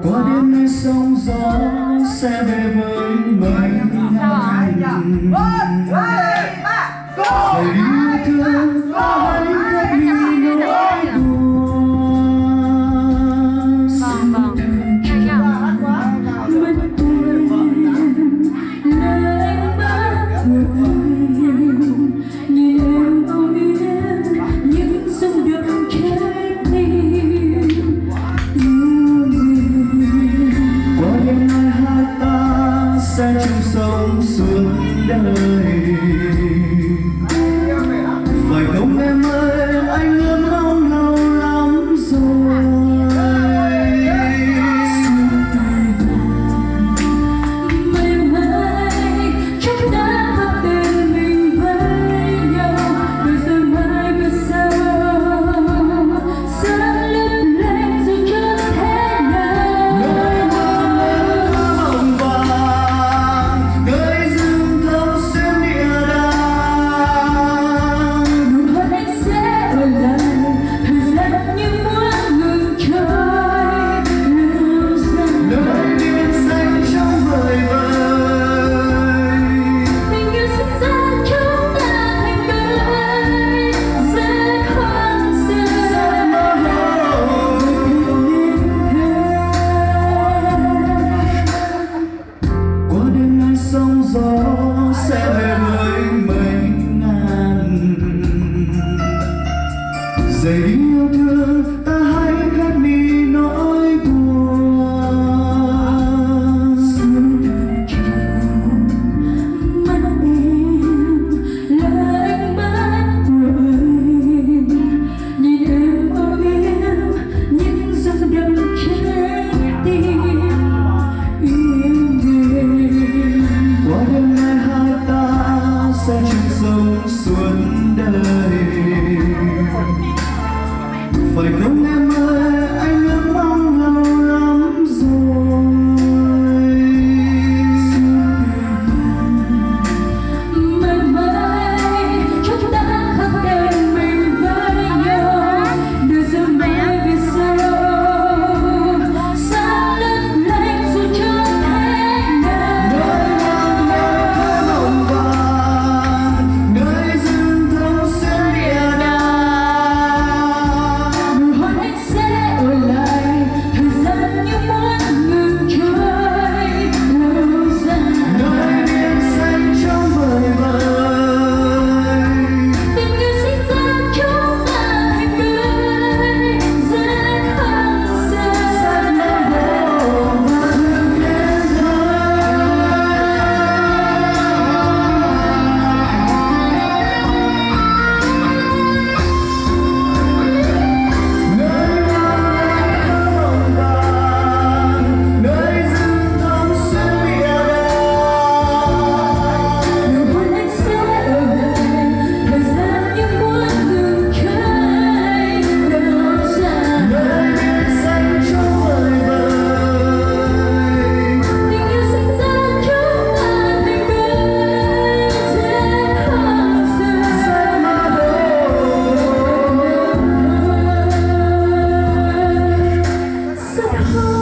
qua đêm nay sóng gió sẽ về với mình. Về đi thương hãy khép đi nỗi buồn. Xin đừng cho mất quên lời anh bắt người. Nhìn em âu yếm những xung động trái tim. Qua đêm nay hai ta sẽ chung sống suốt đời. Phải không em ơi, anh ước mong lâu lắm rồi. Mây mây chúng ta khắc tên mình với nhau. Đời rồi mai về sau sáng lấp lánh dù chưa thế nào. Nơi mộng vàng, nơi rừng thâu xuyên địa đàng. Nụ hôn anh sẽ ở lại thời gian như muốn ngừng trôi lâu dài. Nơi biển xanh trong vời vời, tình yêu sinh ra chúng ta thành đôi rất hoang dại. Qua đêm nay sóng gió sẽ về với mấy ngàn. Giây đi yêu thương ta hãy khép đi nỗi buồn. Xin đừng cho mất em lời anh bắt người. Nhìn em âu yếm những giấc đêm trái tim. Yêu người qua đêm nay hai ta sẽ chung sống suốt đời. Phải không em ơi, anh ước mong lâu lắm rồi. Mây mây chúng ta khắc tên mình với nhau. Đời giờ mai về sau sáng lấp lánh dù chưa thế nào. Nơi mộng vàng, nơi rừng thâu xuyên địa đàng. Nụ hôn anh sẽ ở lại thời gian như muốn ngừng trôi lâu dài. Nơi biển xanh trong vời vời, tình yêu sinh ra chúng ta thành đôi rất hoang dại. Nơi mộng vàng, nơi rừng thâu xuyên địa đàng. Nụ hôn anh sẽ ở lại thời gian như muốn ngừng trôi lâu dài. Nơi biển xanh trong vời vời, tình yêu sinh ra chúng ta thành đôi rất hoang dại. Rất hoang